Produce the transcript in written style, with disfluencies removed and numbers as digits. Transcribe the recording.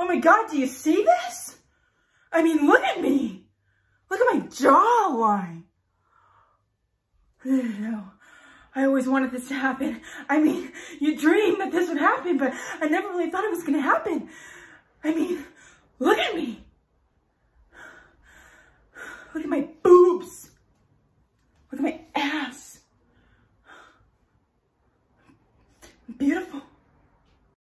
my God, do you see this? I mean, look at me. Look at my jawline. No, I always wanted this to happen. I mean, you dreamed that this would happen, but I never really thought it was going to happen. I mean, look at me. Look at my boobs. Look at my ass. Beautiful.